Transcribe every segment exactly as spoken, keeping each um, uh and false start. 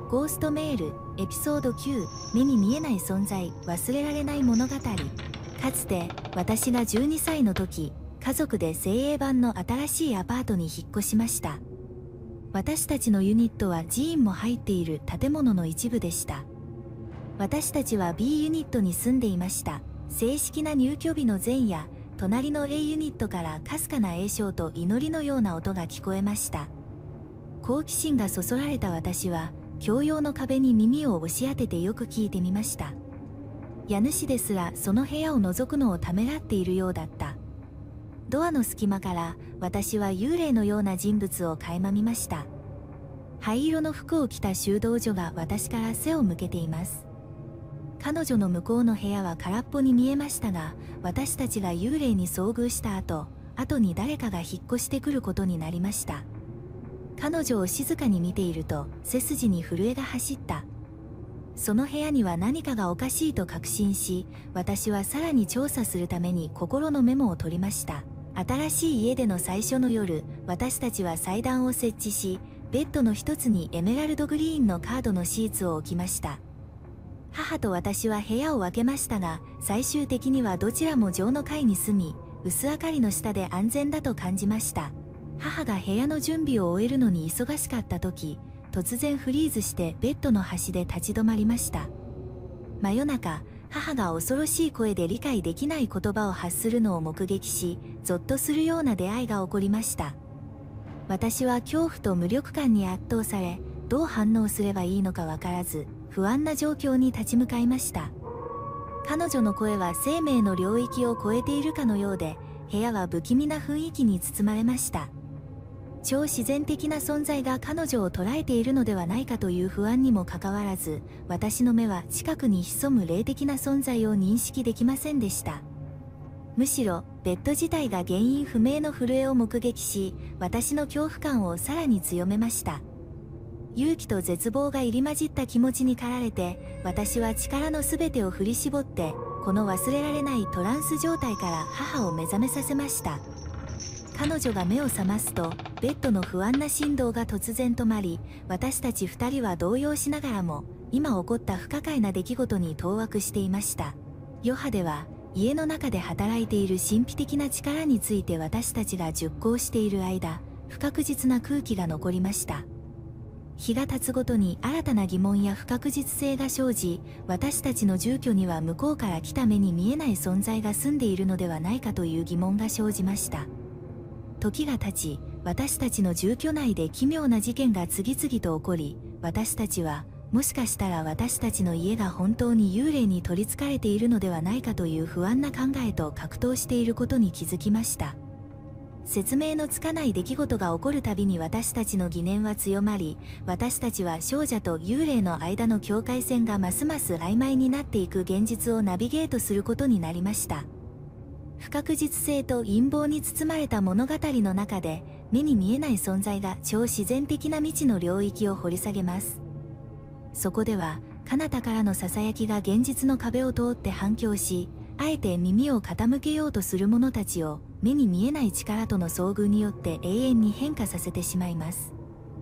ゴーストメールエピソードきゅう、目に見えない存在、忘れられない物語。かつて私がじゅうにさいの時、家族で精鋭版の新しいアパートに引っ越しました。私たちのユニットは寺院も入っている建物の一部でした。私たちは B ユニットに住んでいました。正式な入居日の前夜、隣の A ユニットからかすかな栄唱と祈りのような音が聞こえました。好奇心がそそられた私は、共用の壁に耳を押し当ててよく聞いてみました。家主ですらその部屋を覗くのをためらっているようだった。ドアの隙間から私は幽霊のような人物を垣間見ました。灰色の服を着た修道女が私から背を向けています。彼女の向こうの部屋は空っぽに見えましたが、私たちが幽霊に遭遇した後、後に誰かが引っ越してくることになりました。彼女を静かに見ていると背筋に震えが走った。その部屋には何かがおかしいと確信し、私はさらに調査するために心のメモを取りました。新しい家での最初の夜、私たちは祭壇を設置し、ベッドの一つにエメラルドグリーンのカードのシーツを置きました。母と私は部屋を分けましたが、最終的にはどちらも上の階に住み、薄明かりの下で安全だと感じました。母が部屋の準備を終えるのに忙しかった時、突然フリーズしてベッドの端で立ち止まりました。真夜中、母が恐ろしい声で理解できない言葉を発するのを目撃し、ゾッとするような出会いが起こりました。私は恐怖と無力感に圧倒され、どう反応すればいいのかわからず、不安な状況に立ち向かいました。彼女の声は生命の領域を超えているかのようで、部屋は不気味な雰囲気に包まれました。超自然的な存在が彼女を捉えているのではないかという不安にもかかわらず、私の目は近くに潜む霊的な存在を認識できませんでした。むしろ、ベッド自体が原因不明の震えを目撃し、私の恐怖感をさらに強めました。勇気と絶望が入り混じった気持ちに駆られて、私は力のすべてを振り絞って、この忘れられないトランス状態から母を目覚めさせました。彼女が目を覚ますと、ベッドの不安な振動が突然止まり、私たち二人は動揺しながらも、今起こった不可解な出来事に当惑していました。余波では、家の中で働いている神秘的な力について私たちが熟考している間、不確実な空気が残りました。日が経つごとに新たな疑問や不確実性が生じ、私たちの住居には向こうから来た目に見えない存在が住んでいるのではないかという疑問が生じました。時が経ち、私たちの住居内で奇妙な事件が次々と起こり、私たちは、もしかしたら私たちの家が本当に幽霊に取り憑かれているのではないかという不安な考えと格闘していることに気づきました。説明のつかない出来事が起こるたびに私たちの疑念は強まり、私たちは少女と幽霊の間の境界線がますます曖昧になっていく現実をナビゲートすることになりました。不確実性と陰謀に包まれた物語の中で、目に見えない存在が超自然的な未知の領域を掘り下げます。そこでは、彼方からの囁きが現実の壁を通って反響し、あえて耳を傾けようとする者たちを、目に見えない力との遭遇によって永遠に変化させてしまいます。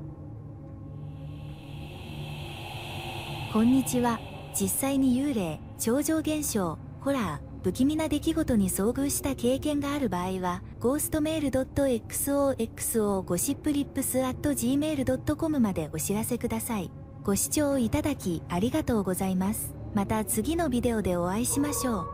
こんにちは。実際に幽霊、超常現象、ホラー、不気味な出来事に遭遇した経験がある場合は、ゴーストメール .xoxo ゴシップリップス アットジーメールドットコム までお知らせください。ご視聴いただきありがとうございます。また次のビデオでお会いしましょう。